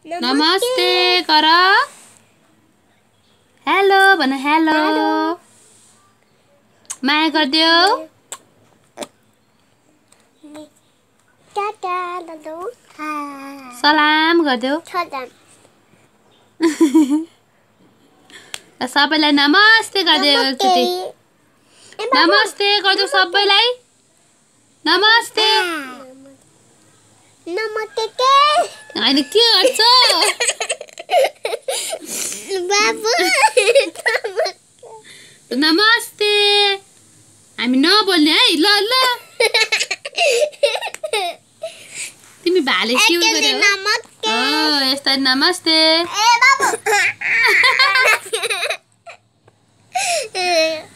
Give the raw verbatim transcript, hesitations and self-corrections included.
नमस्ते कर हेलो भन हेलो माया गर्दियो टाटा दादु सलाम गर्दियो सलाम सबैलाई नमस्ते गर्दियो एकचोटी नमस्ते गर्दियो सबैलाई नमस्ते नमस्ते के हैन के गर्छ बाबु नमस्ते हामी नबोल्ने है ल ल तिमी भाले के गर्यौ नमस्ते ओ यस्तै नमस्ते ए बाबु